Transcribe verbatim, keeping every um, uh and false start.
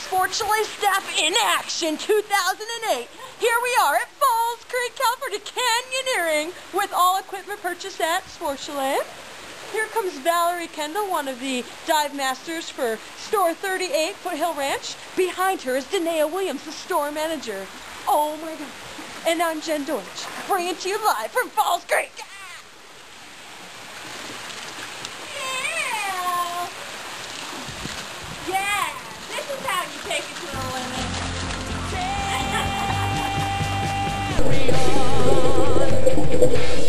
Sport Chalet staff in action two thousand eight. Here we are at Falls Creek, California, canyoneering with all equipment purchased at Sport Chalet. Here comes Valerie Kendall, one of the dive masters for Store thirty-eight, Foothill Ranch. Behind her is Danae Williams, the store manager. Oh my God. And I'm Jen Deutsch, bringing to you live from Falls Creek. Yeah! Yeah! This is how you take it to the limit. We are